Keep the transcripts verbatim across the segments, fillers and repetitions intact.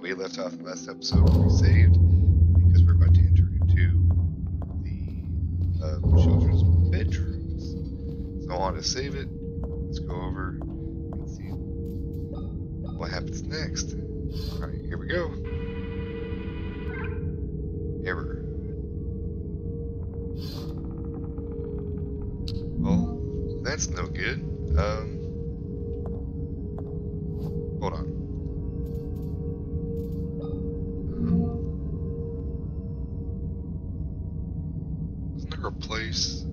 we left off in the last episode where we saved, because we're about to enter into the uh, children's bedrooms. So I want to save it. Let's go over and see what happens next. Alright, here we go. Error. Well, that's no good. Um, hold on. Isn't there a place?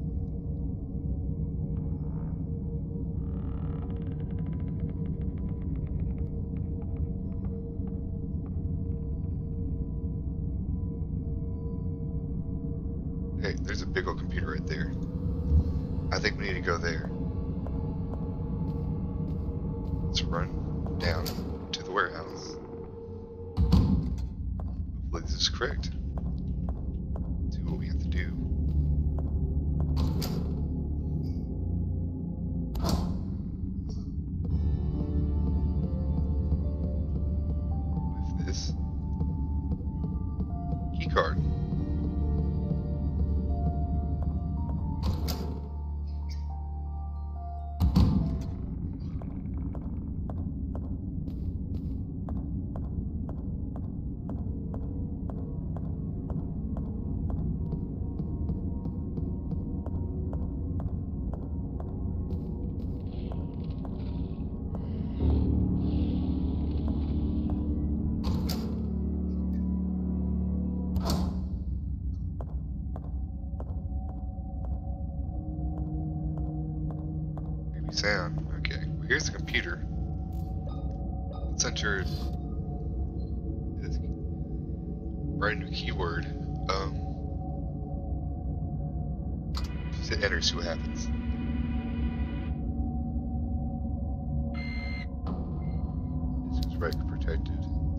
Hey, there's a big old computer right there. I think we need to go there. Let's run down to the warehouse. Hopefully this is correct. Do what we have to do. With this key card. Sound. Okay, well, here's the computer. Let's enter this brand new keyword. Um, just hit enter, see what happens. This is right protected.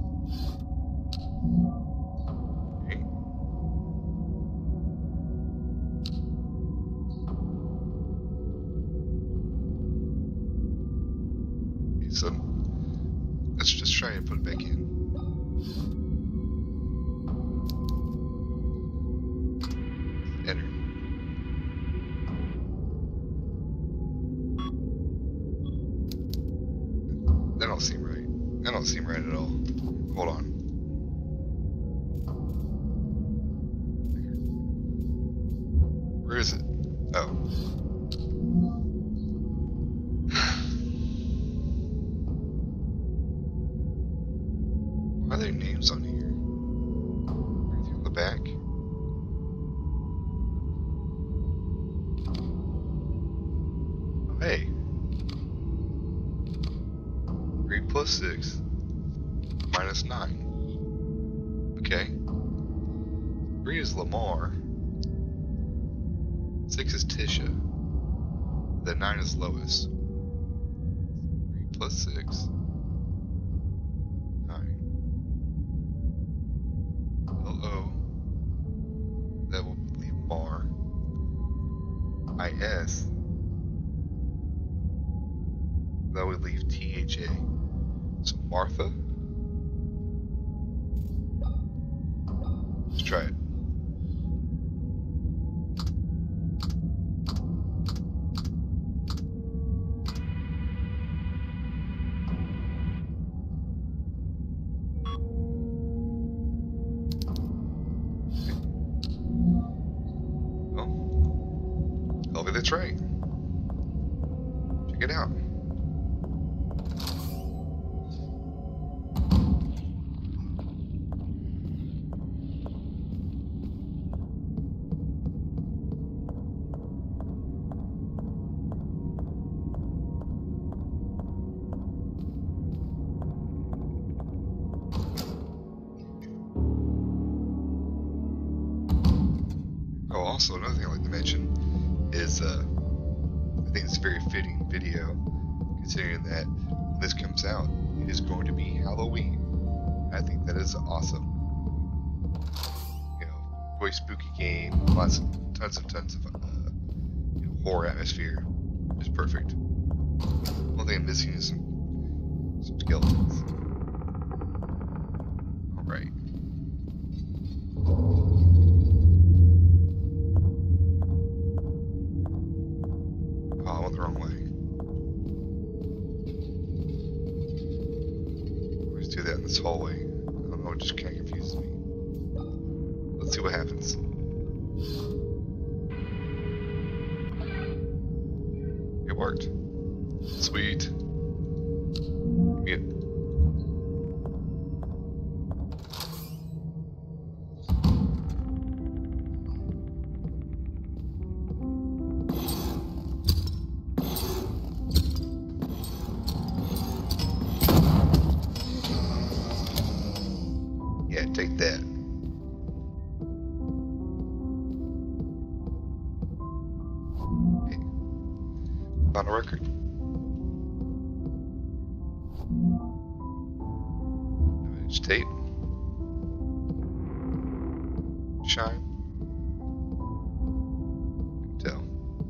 Okay. So let's just try and put it back in. Enter. That don't seem right. That don't seem right at all. Hold on. Where is it? Oh. Why are there names on here? Anything on the back? Oh, hey. three plus six minus nine. Okay. three is Lamar. six is Tisha. Then nine is Lois. three plus six. That will leave Mar. I S. That would leave T H A. So Martha. Let's try it. Hopefully that's right. Check it out. Oh, also another thing I'd like to mention is uh, I think it's a very fitting video, considering that when this comes out, it is going to be Halloween. I think that is awesome. You know, very spooky game, lots of tons and tons of uh, you know, horror atmosphere. It's perfect. One thing I'm missing is some some skeletons. Right. Oh, I went the wrong way. I always do that in this hallway. I don't know, it just kind of confuses me. Let's see what happens. It worked. Sweet. Give me it. Yeah, take that. Okay. Found a record. Image tape. Shine. Tell.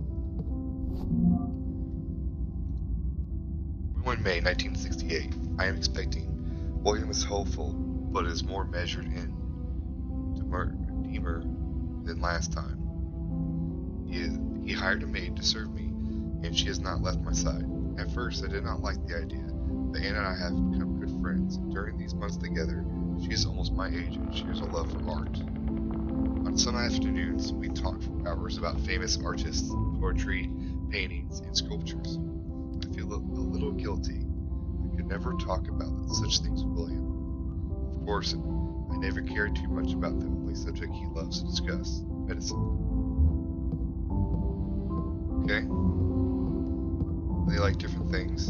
One May nineteen sixty-eight. I am expecting. William is hopeful, but is more measured in demeanor than last time. He, is, he hired a maid to serve me, and she has not left my side. At first, I did not like the idea, but Anna and I have become good friends. During these months together, she is almost my age and shares a love for art. On some afternoons, we talk for hours about famous artists, poetry, paintings, and sculptures. I feel a, a little guilty. I could never talk about such things with William. Of course, I never cared too much about the only subject he loves to discuss, medicine. Okay? They like different things.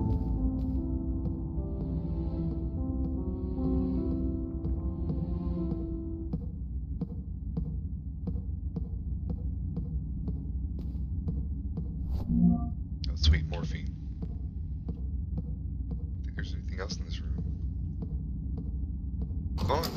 Oh, sweet morphine. I think there's anything else in this room. Come on.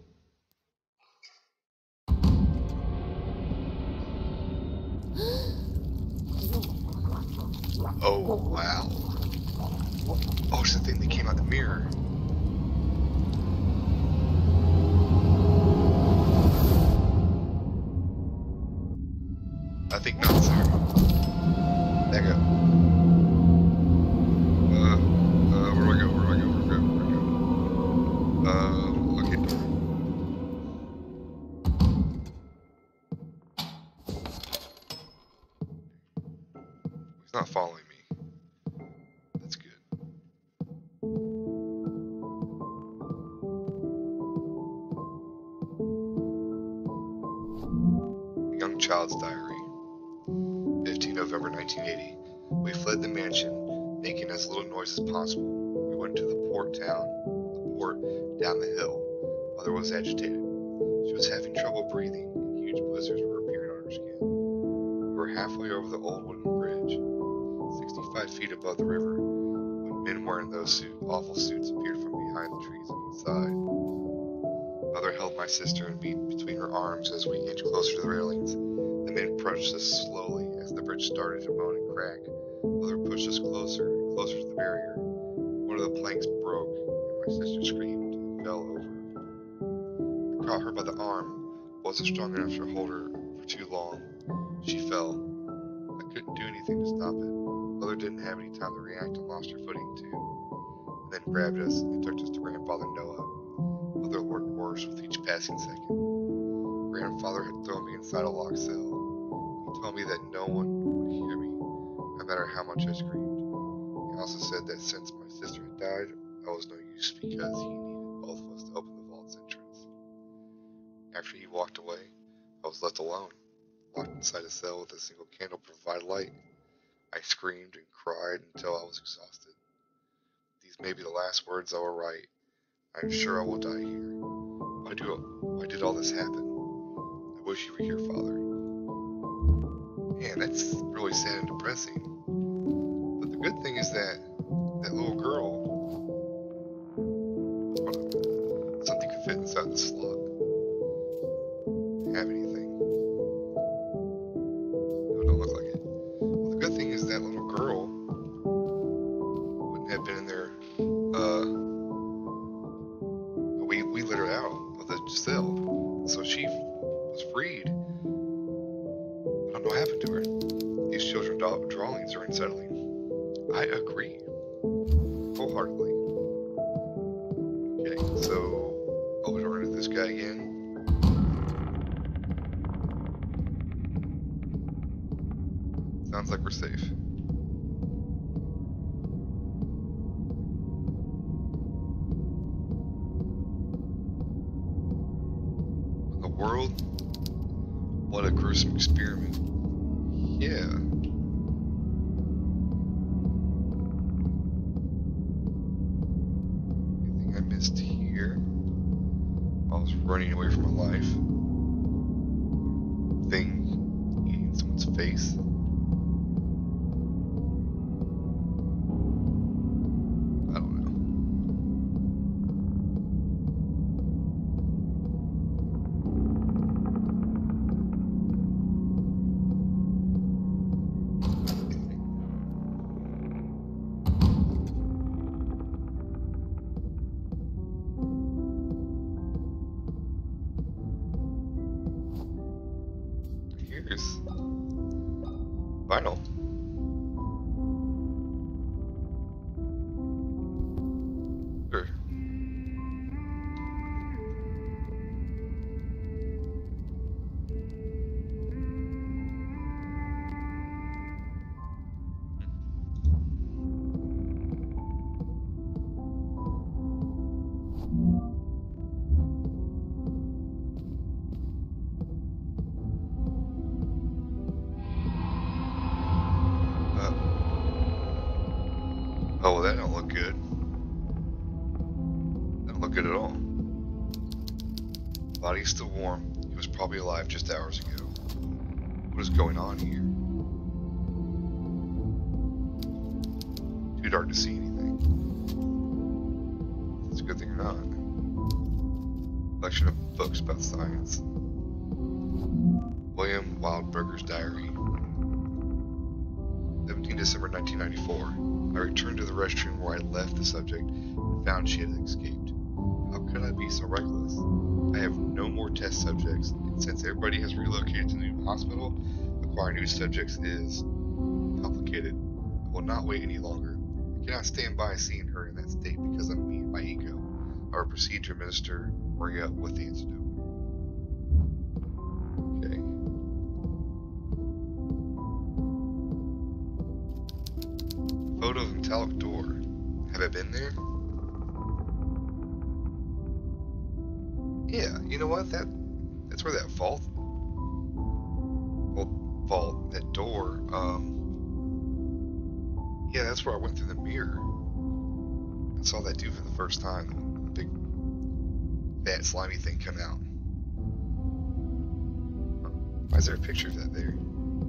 Oh, wow. Oh, it's the thing that came out the mirror. I think not, sir. Back up. Uh, uh, where do I go? Where do I go? Where do I go? Where do I go? Uh, okay, door. He's not following me. That's good. A young child's diary. fifteenth November nineteen eighty. We fled the mansion, making as little noise as possible. We went to the port town, the port down the hill. Mother was agitated. She was having trouble breathing, and huge blisters were appearing on her skin. We were halfway over the old wooden bridge, sixty-five feet above the river, when men wearing those suit, awful suits appeared from behind the trees on each side. Mother held my sister and me between her arms as we inched closer to the railings. The men approached us slowly as the bridge started to moan and crack. Mother pushed us closer and closer to the barrier. One of the planks broke, and my sister screamed and fell over. I caught her by the arm, wasn't strong enough to hold her for too long. She fell. I couldn't do anything to stop it. Mother didn't have any time to react and lost her footing too, and then grabbed us and took us to Grandfather Noah. Mother looked worse with each passing second. Grandfather had thrown me inside a locked cell. He told me that no one would hear me, no matter how much I screamed. He also said that since my sister had died, I was no use because he needed both of us to open the vault's entrance. After he walked away, I was left alone, locked inside a cell with a single candle to provide light. I screamed and cried until I was exhausted. These may be the last words I will write. I am sure I will die here. Why do why did all this happen? I wish you were here, Father. Man, that's really sad and depressing. But the good thing is that that little girl, something could fit inside the slot. Have anything? No, it don't look like it. Well, the good thing is that little girl wouldn't have been in there. Uh, we we let her out of the cell, so she was freed. I don't know what happened to her. These children drawings are unsettling. I agree wholeheartedly. Okay, so I'll be running to this guy again. Sounds like we're safe. The world? What a gruesome experiment. Yeah. Anything I missed here? I was running away from my life. Thing eating someone's face. I don't know. Here's vinyl. Sure. Oh, well, that don't look good. That don't look good at all. Body's still warm. He was probably alive just hours ago. What is going on here? Too dark to see anything. It's a good thing or not. Collection of books about science. William Wildberger's diary. seventeenth December nineteen ninety-four. I returned to the restroom where I left the subject and found she had escaped. How could I be so reckless? I have no more test subjects, and since everybody has relocated to the new hospital, acquiring new subjects is complicated. I will not wait any longer. I cannot stand by seeing her in that state because of me and my ego. I will proceed to administer Maria with the antidote. Okay. Photo of metallic door. Have I been there? Yeah, you know what? That that's where that vault, well, vault, that door. Um, yeah, that's where I went through the mirror. I saw that dude for the first time. The big, fat, slimy thing come out. Why is there a picture of that there?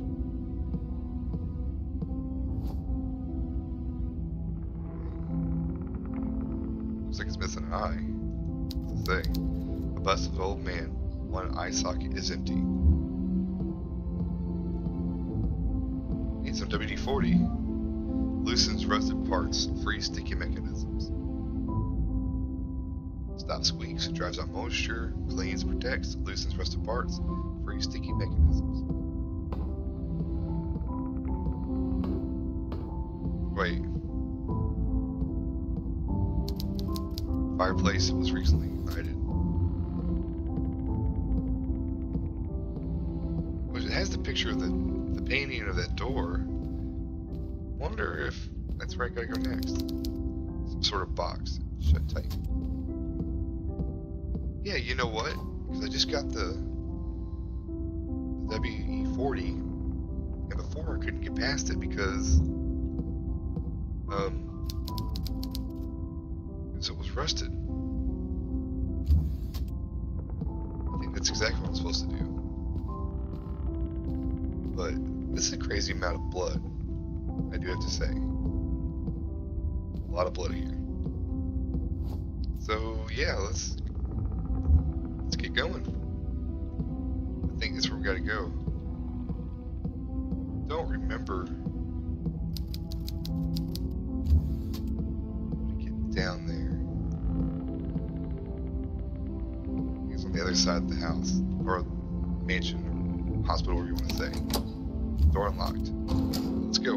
Looks like it's missing an eye. What's it say? A bust of an old man. One eye socket is empty. Need some W D forty. Loosens rusted parts. Free sticky mechanisms. Stops squeaks. Drives out moisture. Cleans, protects. Loosens rusted parts. Free sticky mechanisms. Wait. Fireplace was recently ignited. Well, it has the picture of the, the painting of that door. Wonder if that's where I gotta go next. Some sort of box. Shut tight. Yeah, you know what? Because I just got the, the W E forty, and before I couldn't get past it because um so it was rusted. I think that's exactly what I'm supposed to do. But this is a crazy amount of blood, I do have to say. A lot of blood here. So yeah, let's let's get going. I think that's where we gotta go. Don't remember how to get down there. the other side of the house, or mansion, hospital, whatever you want to say. Door unlocked. Let's go.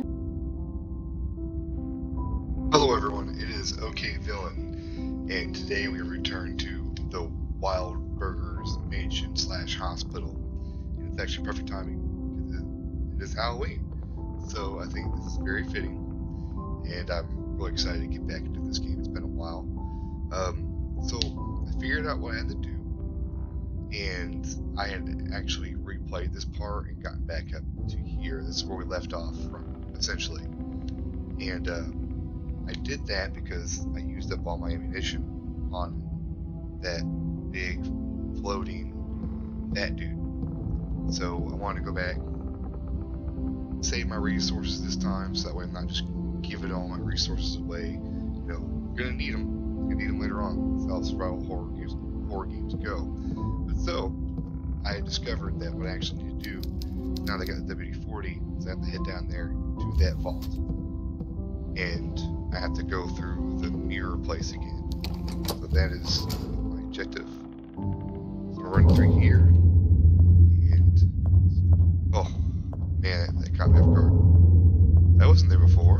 Hello everyone, it is OK Villain, and today we return to the Wild Burgers Mansion slash hospital. And it's actually perfect timing, because it is Halloween. So I think this is very fitting, and I'm really excited to get back into this game. It's been a while. Um, so I figured out what I had to do, and I had actually replayed this part and gotten back up to here. This is where we left off from, essentially. And uh, I did that because I used up all my ammunition on that big floating fat dude. So I wanted to go back, save my resources this time, so that way I'm not just giving all my resources away. You know, you're gonna need them. You're gonna need them later on. That's how survival horror games, horror games go. But so I discovered that what I actually need to do now that I got the W D forty is I have to head down there to that vault, and I have to go through the mirror place again. So that is my objective. So I'm running through here, and oh man, that caught me off guard. That wasn't there before.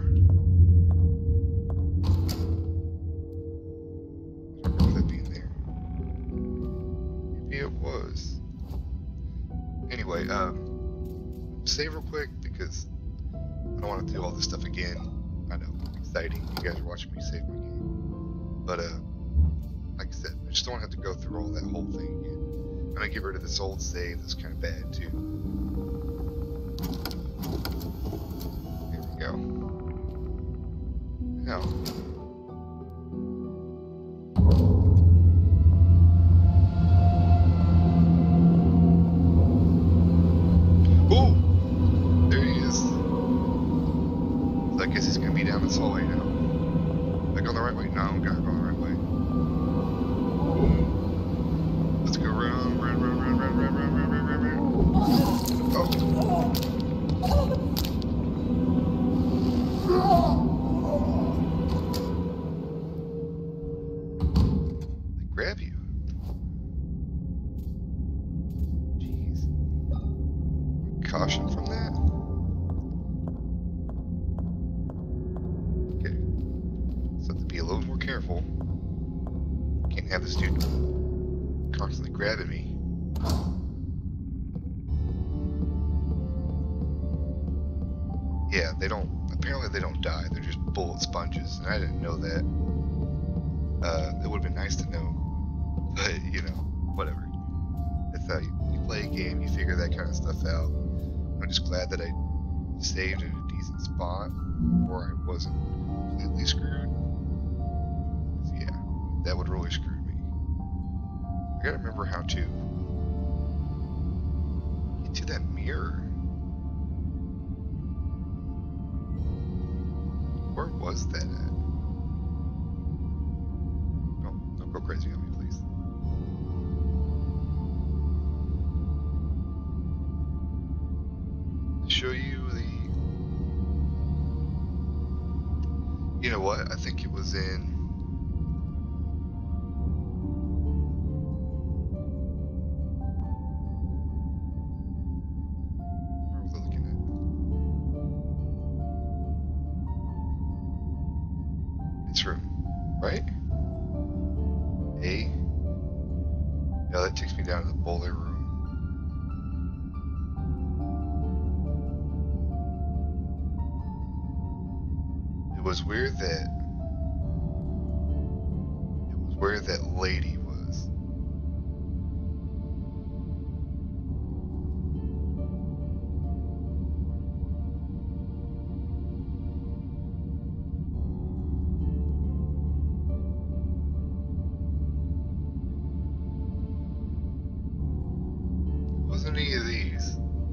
I don't remember that being there. Maybe it was. Anyway, um, save real quick because I don't want to do all this stuff again. I know, exciting. You guys are watching me save my game. But, uh, like I said, I just don't want to have to go through all that whole thing again. I'm going to get rid of this old save that's kind of bad, too. There we go. Now. Ooh! There he is. So I guess he's going to be down this hallway now. Am I going the right way? No, I'm going to go the right way. Let's go run, run, run, run, run, run, run, run, run, run, run. Oh. They grab you. Jeez. Caution from that? Okay. So I have to be a little more careful. Can't have this dude constantly grabbing me. Yeah, they don't, apparently they don't die, they're just bullet sponges, and I didn't know that. Uh, it would have been nice to know, but, you know, whatever. That's how you, you play a game, you figure that kind of stuff out. I'm just glad that I saved in a decent spot, or I wasn't completely screwed. 'Cause, yeah, that would really screw me. I gotta remember how to get to that mirror. Where was that at? Don't, don't go crazy on me, please. To show you the... You know what? I think it was in... room, right? A. Yeah, that takes me down to the boiler room. It was weird that it was where that lady was. Any of these.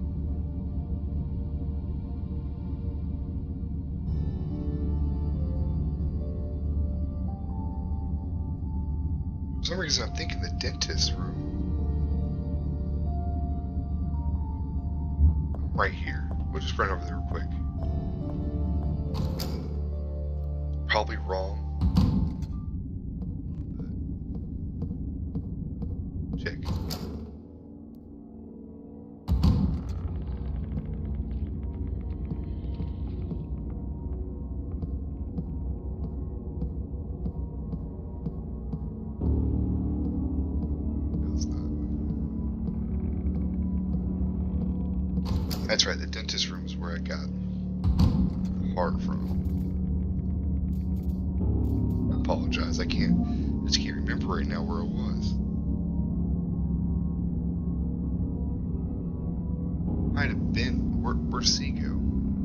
For some reason I'm thinking the dentist room. Right here. We'll just run over there real quick. Probably wrong. Check. That's right, the dentist room is where I got the heart from. I apologize, I can't, I just can't remember right now where it was. Might have been, where, where'd C go?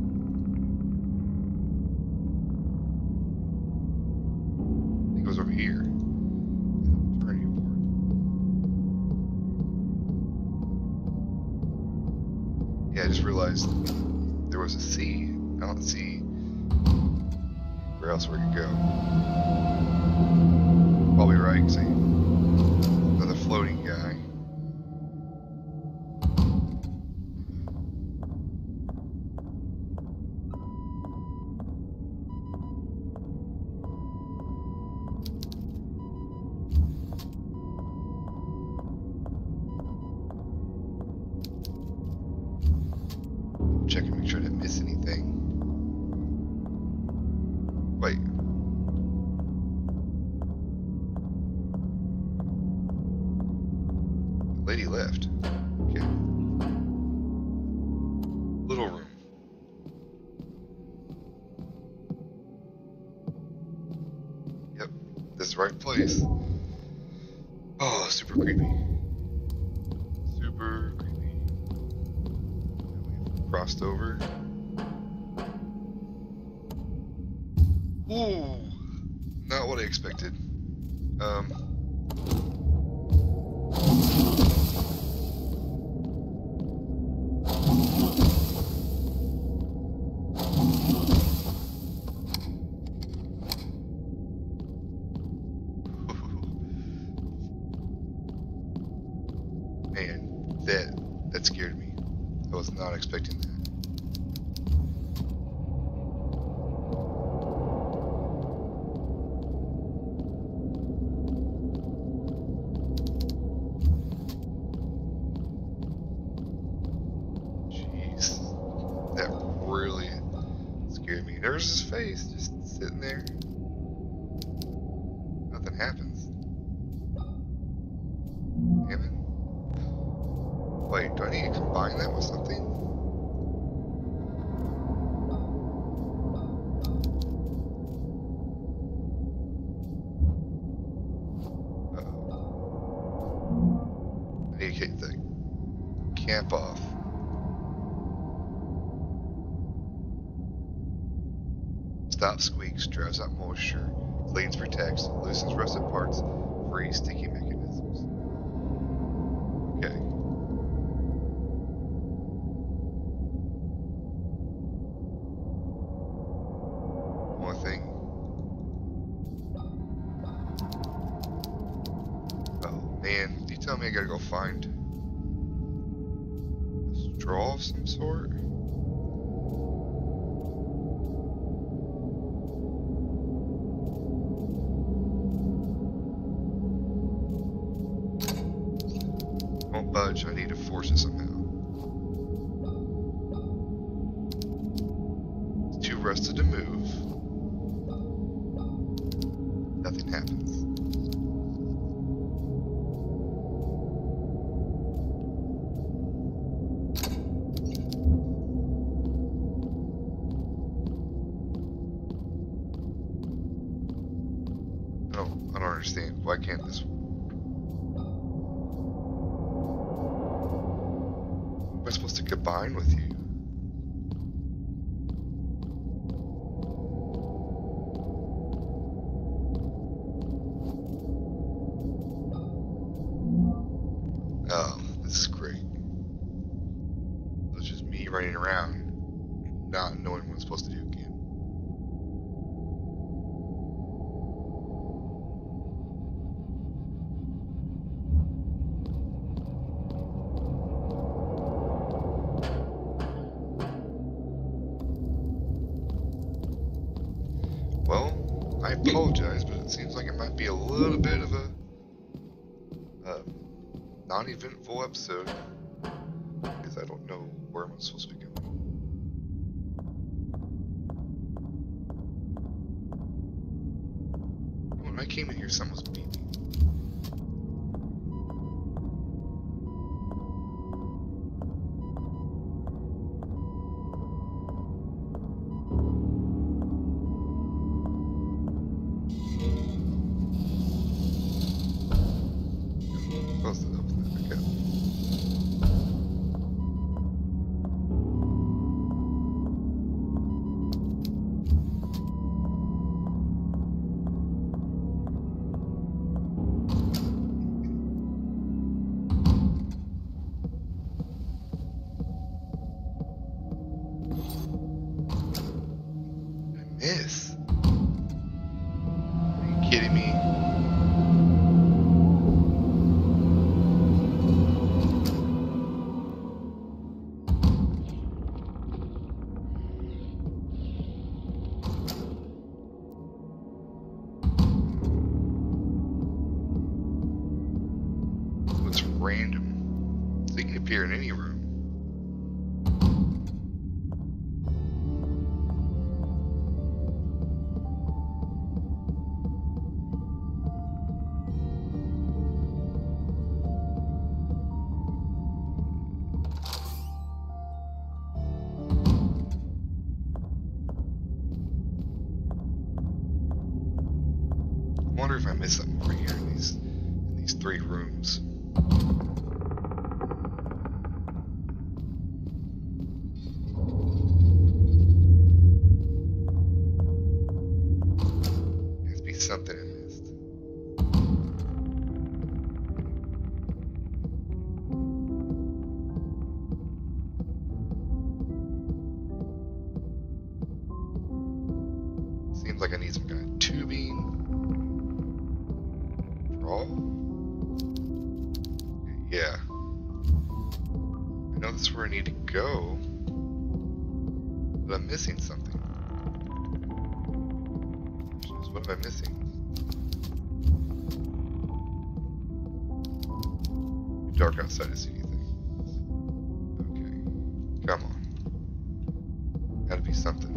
I think it was over here. Yeah, I just realized there was a C. I don't see where else we could go. Probably right, because another floating guy. Check and make sure I didn't miss anything. Wait. The lady left. Okay. Little room. Yep, this is the right place. Oh, super creepy. Super creepy. Crossed over. Ooh, not what I expected. Um. Man, that that scared me. I was not expecting that. Jeez, that really scared me. There's his face just sitting there. Nothing happens. Damn it. Wait, do I need to combine that with something? Uh-oh. I need to take the cap off. Stop squeaks, drives out moisture, cleans, protects, loosens rusted parts, frees sticky mechanisms. Okay. One thing. Oh man, you tell me I gotta go find a straw of some sort? Won't budge, I need to force it somehow. It's too rusted to move. Nothing happens. I don't, I don't understand. Why can't this? Am I supposed to combine with you? Oh, this is great. It's just me running around, not knowing what I'm supposed to do again. Well, I apologize, but it seems like it might be a little bit of a uh, non-eventful episode, because I don't know where I'm supposed to be going. When I came in here, someone was beeping. Close it up. Okay. Miss? Are you kidding me? What's random? So you can appear in any room. I wonder if I missed something over here in these in these three rooms. There has to be something I missed. Seems like I need some kind of tubing. Yeah. I know that's where I need to go, but I'm missing something. What am I missing? Dark outside to see anything. Okay. Come on. Gotta be something.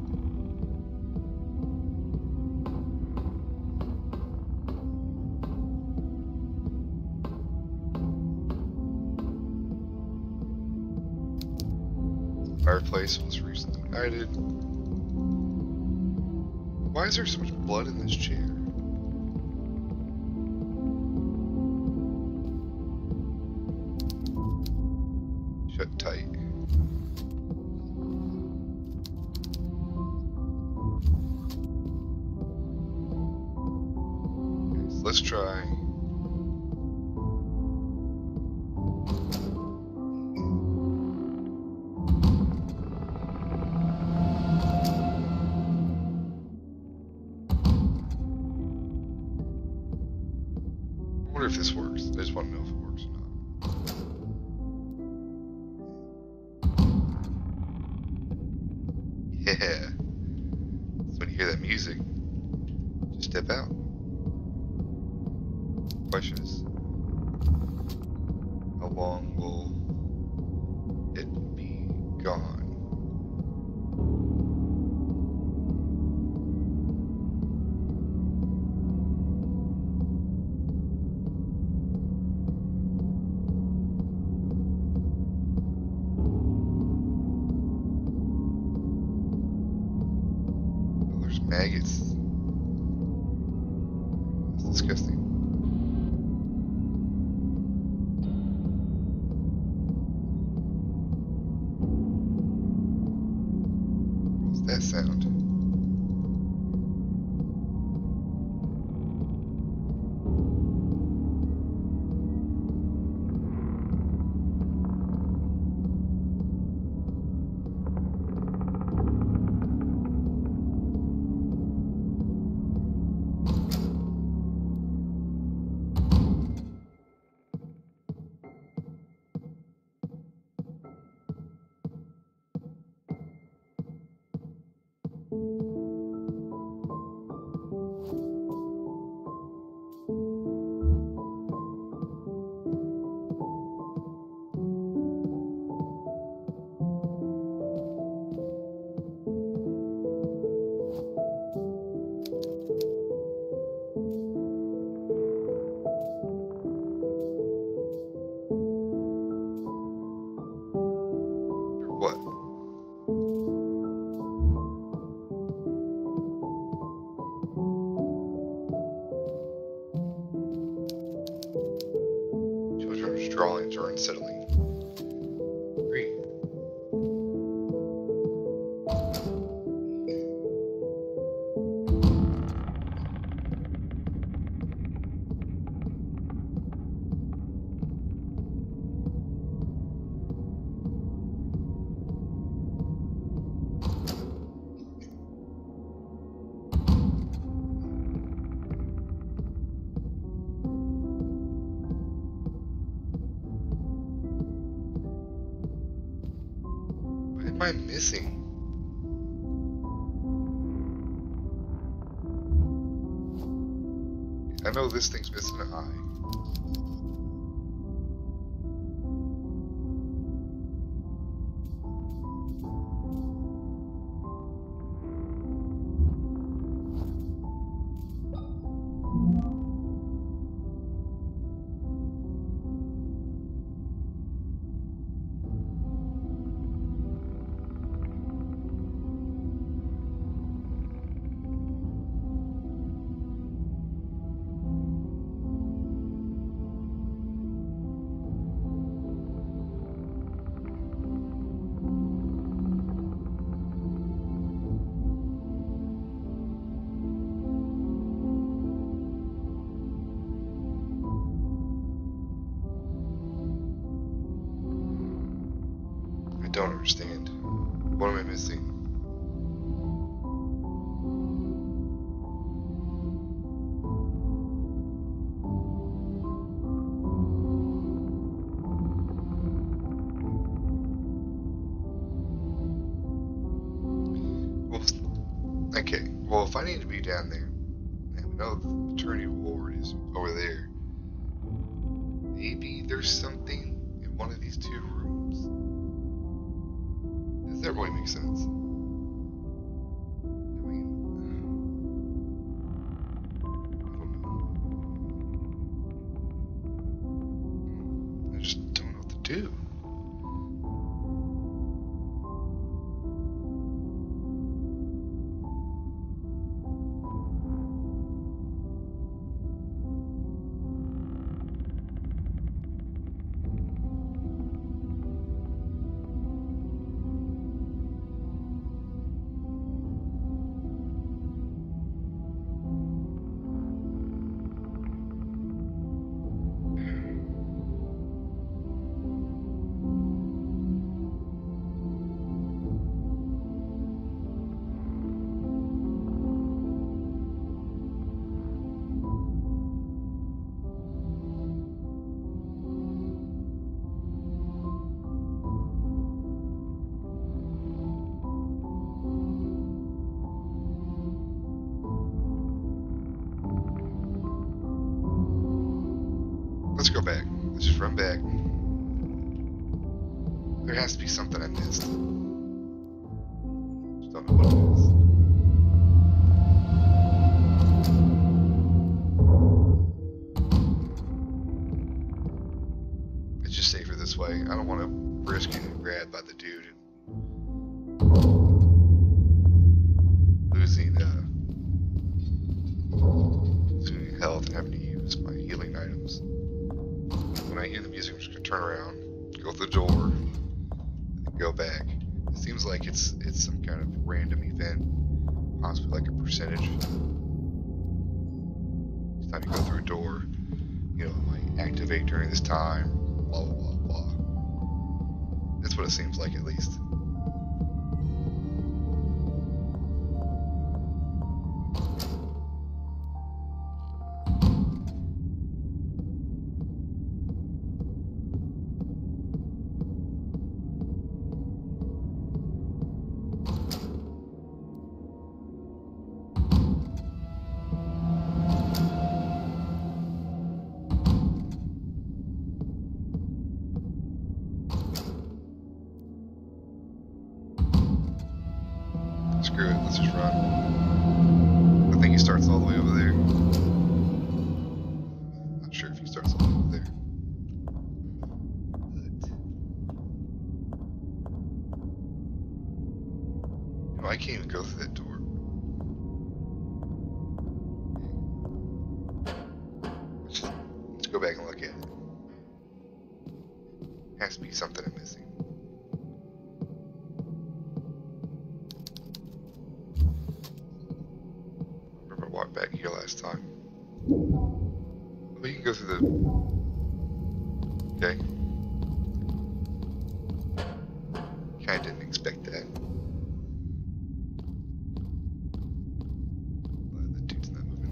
Fireplace was recently ignited. Why is there so much blood in this chair? Shut tight. Okay, so let's try. I wonder if this works. I just want to know if it works or not. Yeah. So when you hear that music, just step out. The question is, how long will it be gone? Maggots. That's disgusting. What's that sound? drawings are unsettling. Agree. What am I missing? I know this thing's missing an eye. I don't understand. What am I missing? Well, okay. Well, if I need to be down there, and we know the maternity ward is over there, maybe there's something in one of these two rooms. Does that really make sense? I mean, I don't know. I just don't know what to do. Let's go back. Let's just run back. There has to be something I missed. Just don't know what it is. It's just safer this way. I don't want to risk getting grabbed by the dude and losing, uh, losing health and having to use my healing items. When I hear the music, I'm just gonna turn around, go through the door, and then go back. It seems like it's it's some kind of random event, possibly like a percentage. Each time you go through a door, you know, it might activate during this time, blah blah blah blah. That's what it seems like, at least. Screw it, let's just run. I think he starts all the way over there. Not sure if he starts all the way over there. But... You know, I can't even go through that door. Let's, just, let's go back and look at it. Has to be something I'm missing. I remember I walked back here last time. We can go through the... Okay. Kinda didn't expect that. Glad the dude's not moving.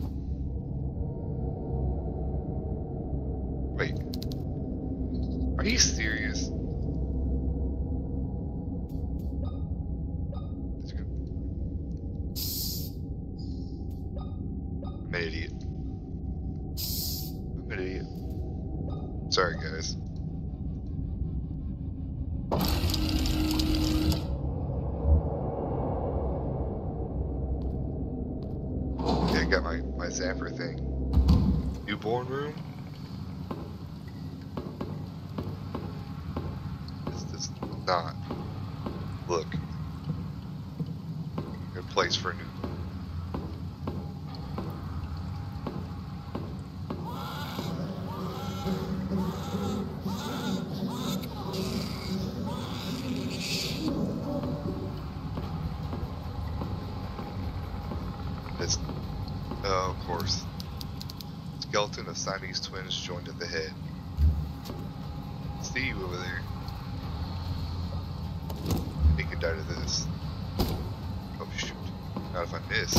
Wait. Are you serious? That's good. I'm an idiot. I'm an idiot. Sorry, guys. Yeah, I got my, my Zapper thing. Newborn room? This does not look a good place for a newborn. It's, oh, of course. Skeleton of Siamese twins joined at the head. See you over there. He could die to this. Oh shoot. Not if I miss.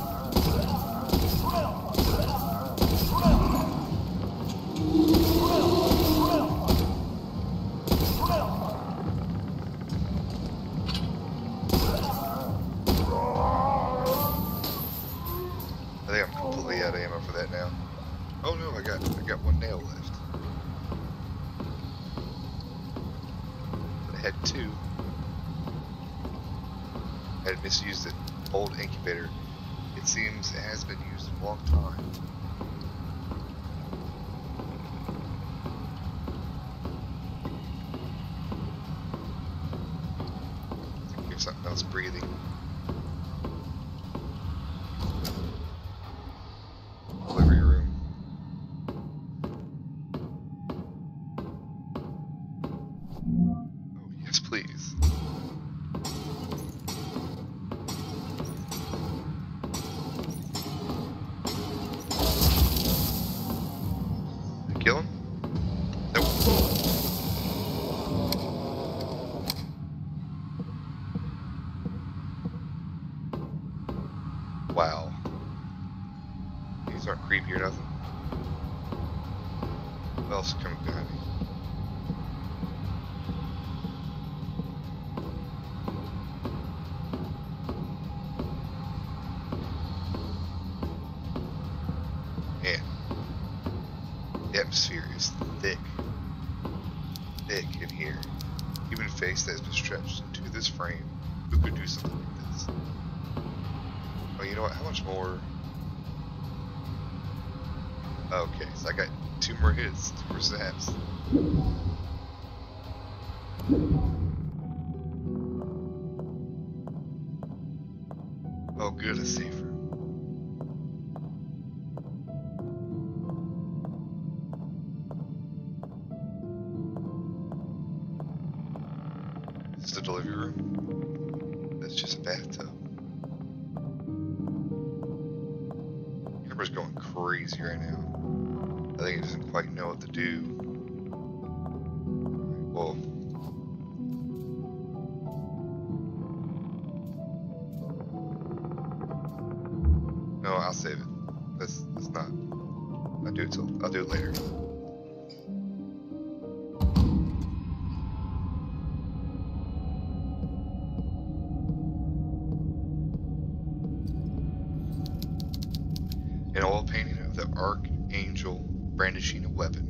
I think I'm completely out of ammo for that now. Oh no, I got I got one nail left. But I had two. I had misused it. Old incubator. It seems it has been used a long time. I think there's something else breathing. Delivery room. Oh yes, please. Kill him? Nope. Wow. These aren't creepy or nothing. What else is coming behind me? Man. The atmosphere is thick. Thick in here. Human face that has been stretched into this frame. Who could do something like this? Oh, you know what? How much more? Okay, so I got two more hits, two more zaps. Oh, good, a safe room. Is this the delivery room? That's just a bathtub. Camera's going crazy right now. I think it doesn't quite know what to do. Well, no, I'll save it. That's that's not. I'll do it till I'll do it later. An oil painting of the archangel brandishing a weapon.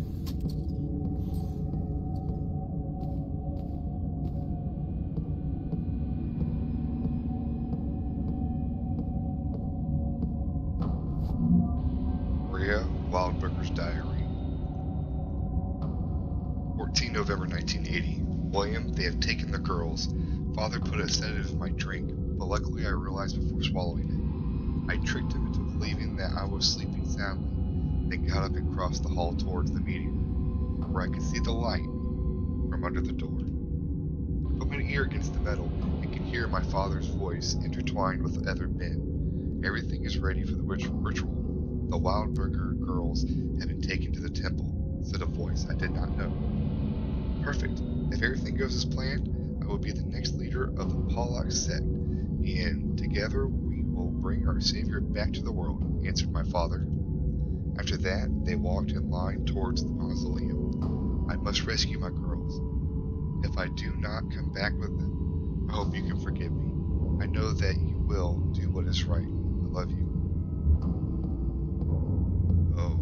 Maria Wildberger's diary. fourteenth November nineteen eighty. William, they have taken the girls. Father put a sedative in my drink, but luckily I realized before swallowing it. I tricked him into believing that I was sleeping soundly, then got up and crossed the hall towards the meeting room, where I could see the light. from under the door. I put my ear against the metal and can hear my father's voice intertwined with other men. Everything is ready for the ritual. The Wildberger girls have been taken to the temple, said a voice I did not know. Perfect. If everything goes as planned, I will be the next leader of the Pollock sect, and together we will bring our Savior back to the world, answered my father. After that, they walked in line towards the mausoleum. I must rescue my girls. If I do not come back with them, I hope you can forgive me. I know that you will do what is right. I love you. Oh.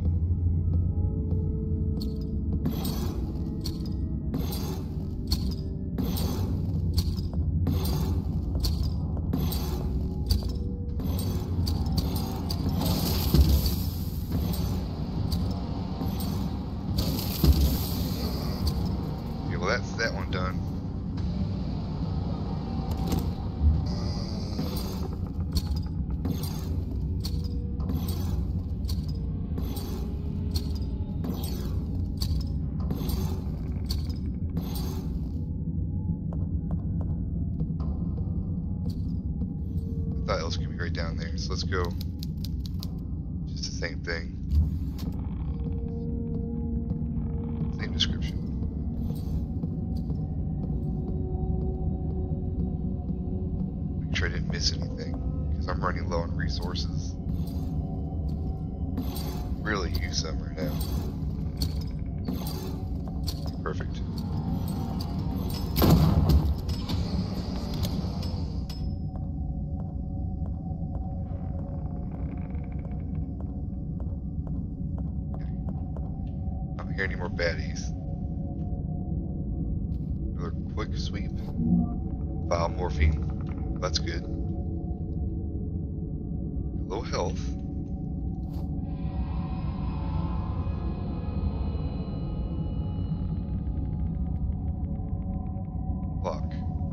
Okay, well that's that one done. I thought it was going to be right down there, so let's go. Just the same thing. Same description. Make sure I didn't miss anything, because I'm running low on resources. Really use some right now. Perfect. Hear any more baddies. Another quick sweep. File morphine. That's good. Low health. Lock.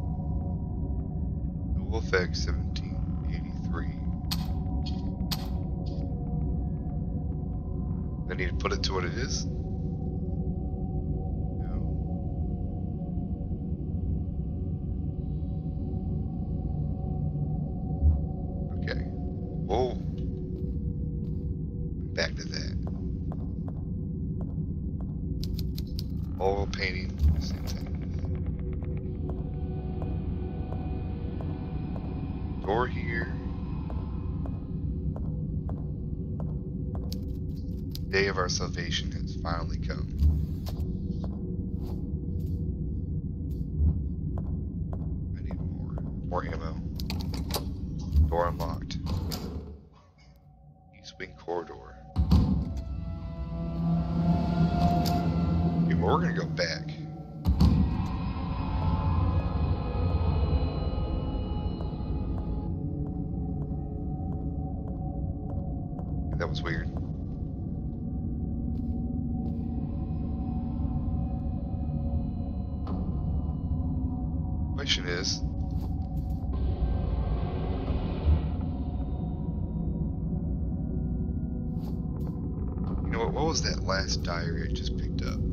Dual effect seventeen eighty-three. I need to put it to what it is. Whoa. Back to that. Oil painting, same thing. Door here. Day of our salvation has finally come. I need more. More ammo. Door unlocked. Wing corridor. Okay, well, we're gonna go back. That was weird. Question is, what was that last diary I just picked up?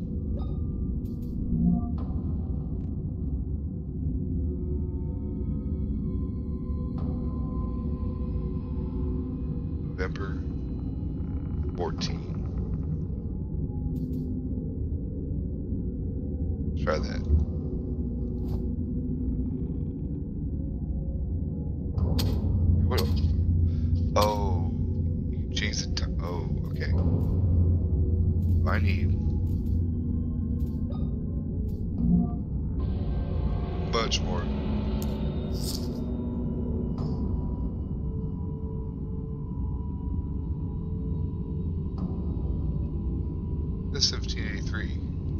November fourteenth. Try that. What? Oh, you can change the time. Oh, okay. I need much more. This seventeen eighty-three.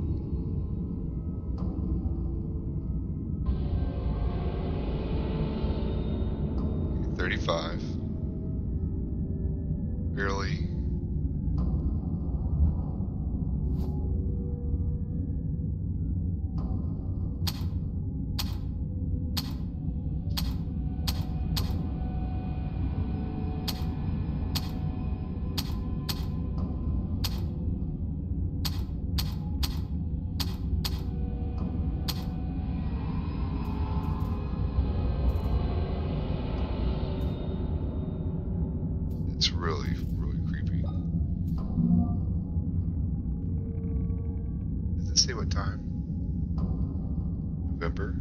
thirty-five. Barely. it say what time? November?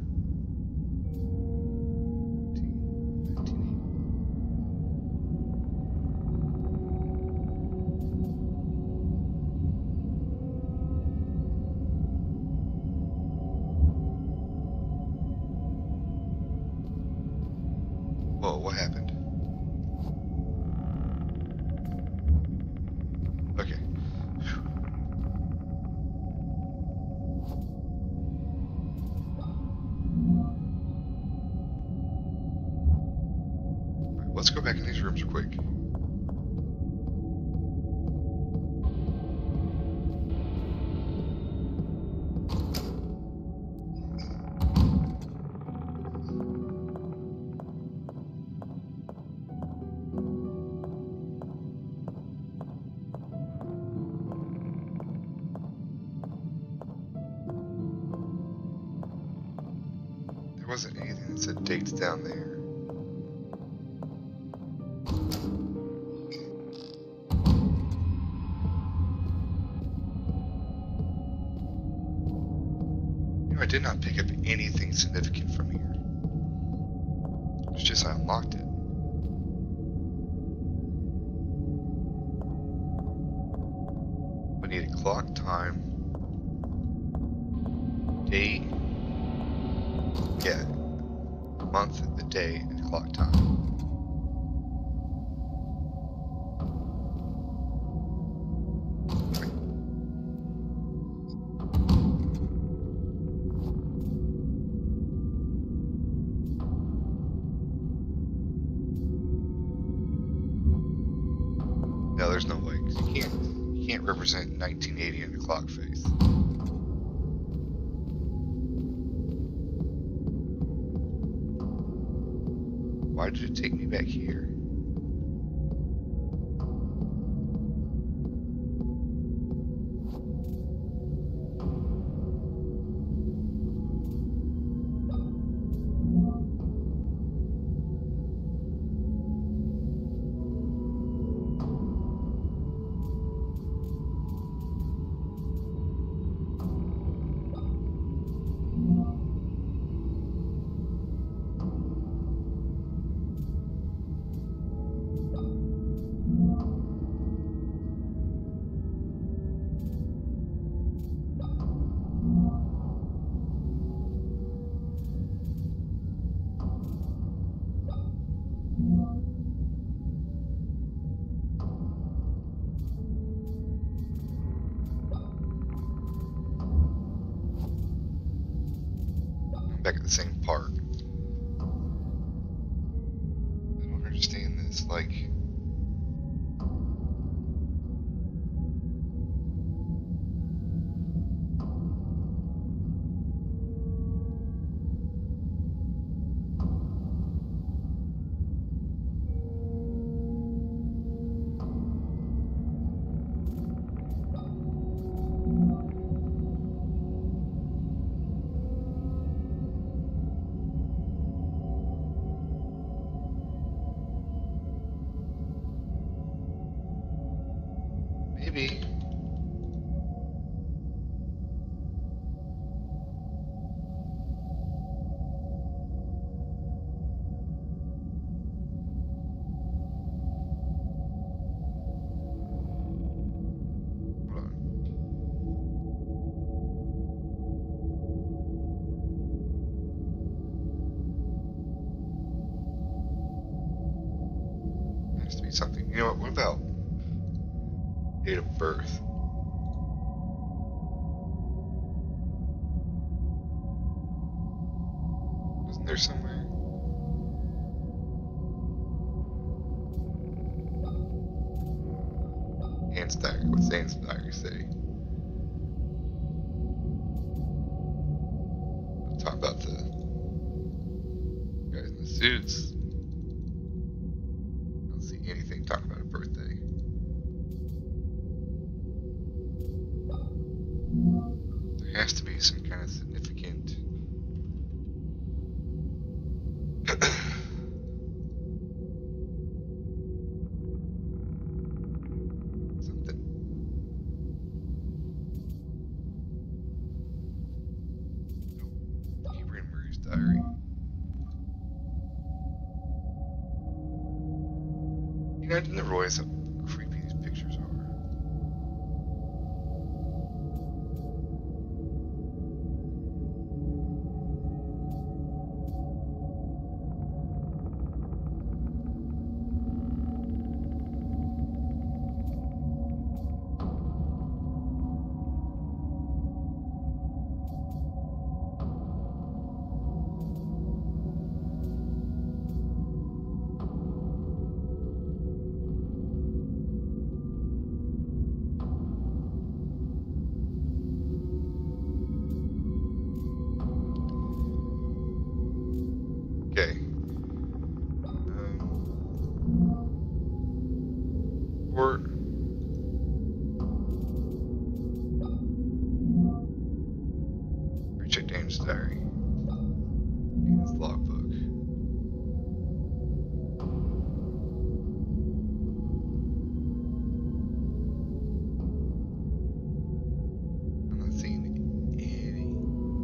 Whoa, what happened? Okay. Alright, let's go back in these rooms real quick. There wasn't anything that said dates down there. You know, I did not pick up anything significant from here. It's just I unlocked it. I need a clock, time, day, yeah, the month, the day, and clock time. Okay. No, there's no way, 'cause you can't, you can't represent nineteen eighty in a clock face. Why did it take me back here? Back at the same part. I don't understand this. Like, maybe. Hold on. There has to be something. You know what? What about date of birth? Wasn't there somewhere? Anne's diary. What's Anne's diary say? Talk about the guys in the suits. I don't see anything talking about a birthday. There has to be some kind of significant something. know, I didn't realize how creepy these pictures are. Okay. Um, or check Dan's diary. Dan's logbook. I'm not seeing anything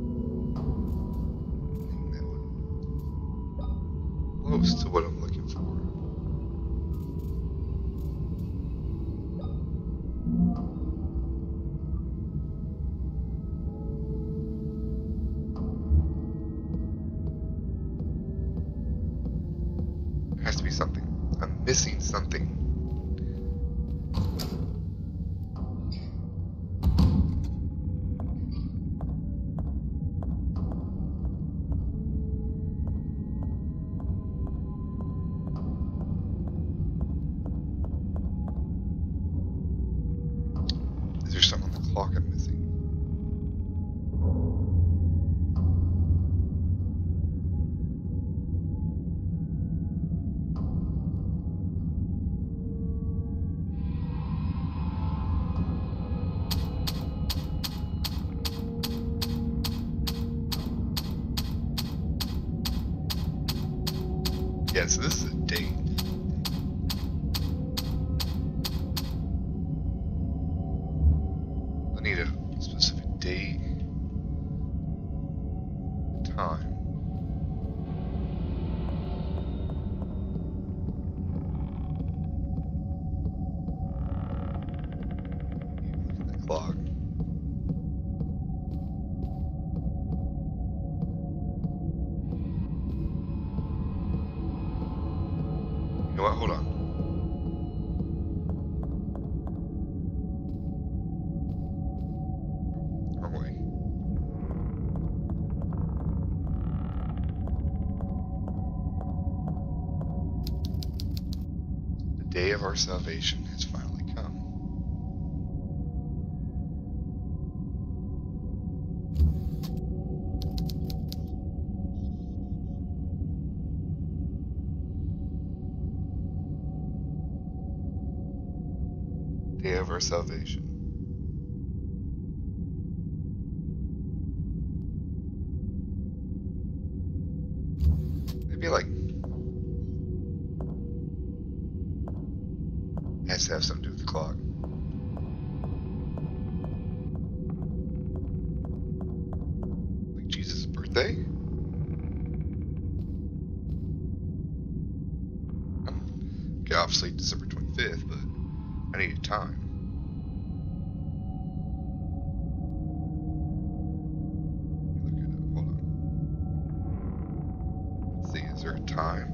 that would close to what I'm looking for. There has to be something. I'm missing something. Is there something on the clock I'm missing? Yeah, so this is a date. I need a specific date, time. Look at the clock. You know what? Hold on. Wrong way. The day of our salvation has finally come. Day of our salvation. Maybe like it has to have something to do with the clock. Like Jesus' birthday? Okay, obviously December twenty-fifth, but I needed time. Let me look it up. Hold on. Let's see, is there a time?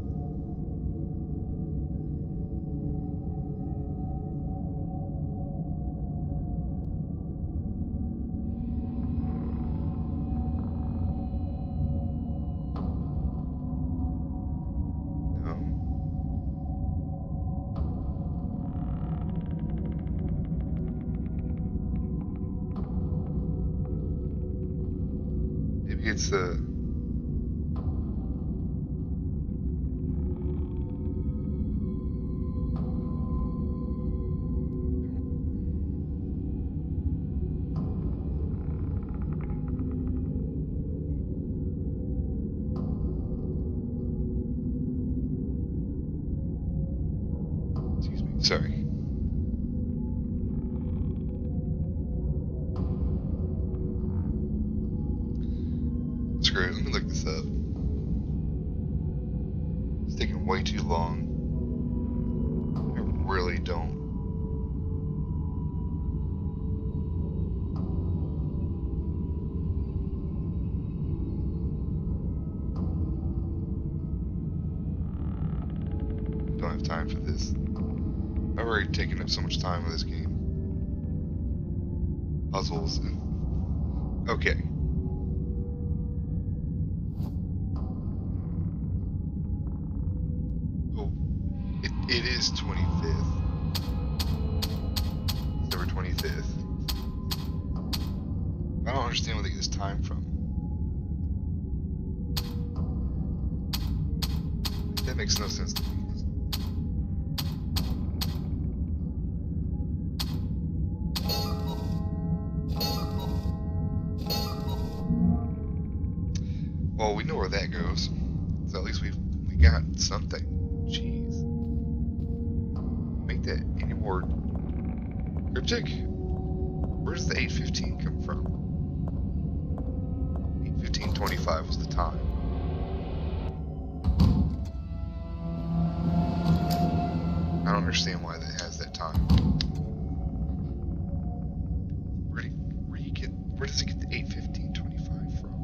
No. Maybe it's the excuse me, sorry. Screw it, let me look this up. It's taking way too long. really don't. Don't have time for this. I've already taken up so much time with this game. Puzzles and... Okay. Oh, it, it is twenty-fifth. December twenty-fifth. I don't understand where they get this time from. That makes no sense to me. Well, we know where that goes, so at least we we got something. Jeez, make that any more cryptic. Where does the eight fifteen come from? eight fifteen twenty-five was the time. I don't understand why that has that time. Where do you, where do you get? Where does it get the eight fifteen twenty-five from?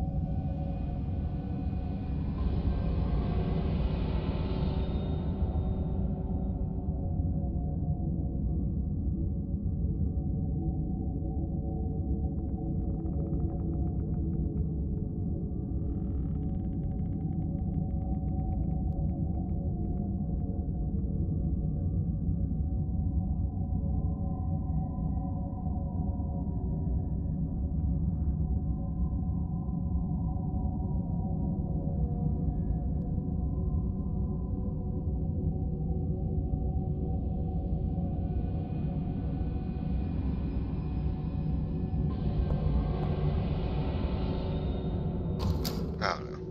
I don't know.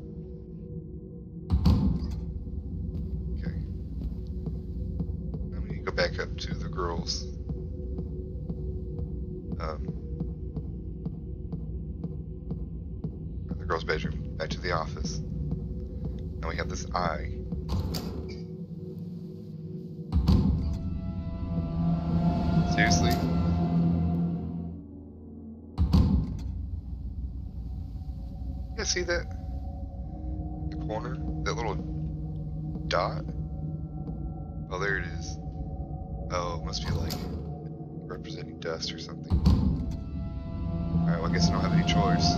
Okay. Now we need to go back up to the girls. Um, the girls' bedroom. Back to the office. Now we have this eye. Seriously? You see that? The corner? That little dot? Oh, there it is. Oh, it must be like representing dust or something. Alright, well, I guess I don't have any choice.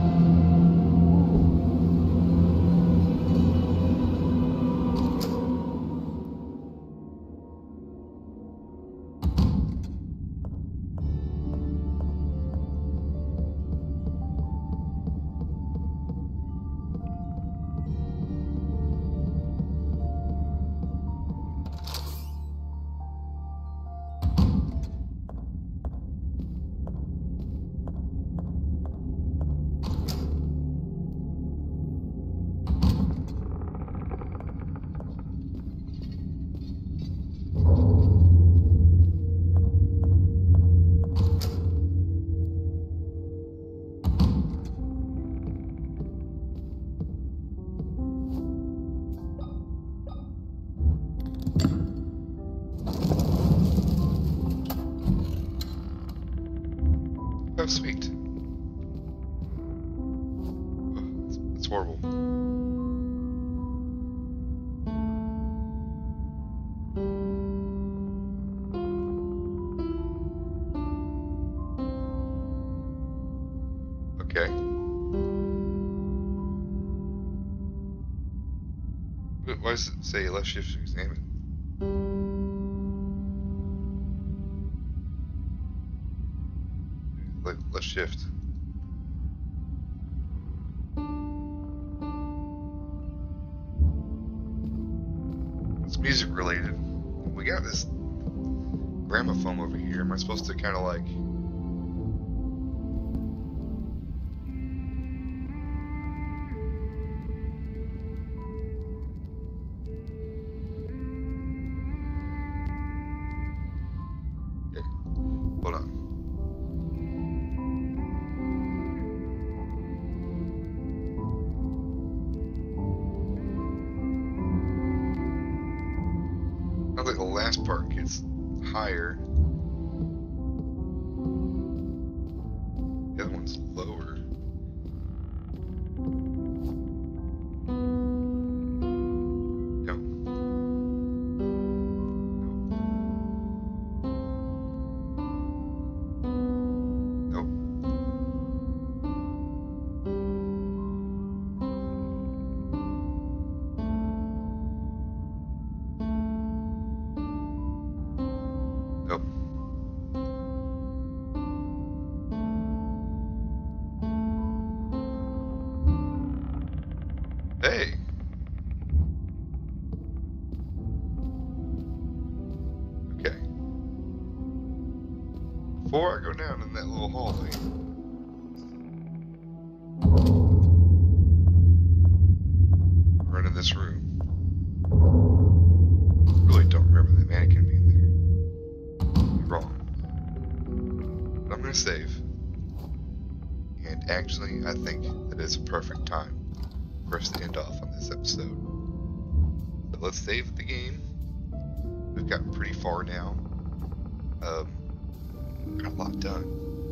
Oh, sweet. Oh, that's, that's horrible. Okay. Why does it say left shift to examine? Let's shift. It's music related. We got this gramophone over here. Am I supposed to kind of like... Okay, hold on. like the last part gets higher. The other one's lower. No. Nope. Nope. Hey. Okay. Before I go down in that little hallway, run in this room. Really don't remember the mannequin being there. You're wrong. But I'm gonna save. And actually, I think that it's a perfect time for us to end off on this episode. But let's save the game. We've gotten pretty far now. Um, got a lot done.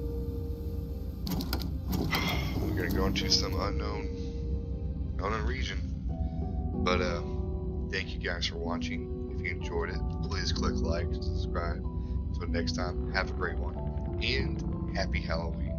We're gonna go into some unknown, unknown region. But uh, thank you guys for watching. If you enjoyed it, please click like and subscribe. Until next time, have a great one and happy Halloween.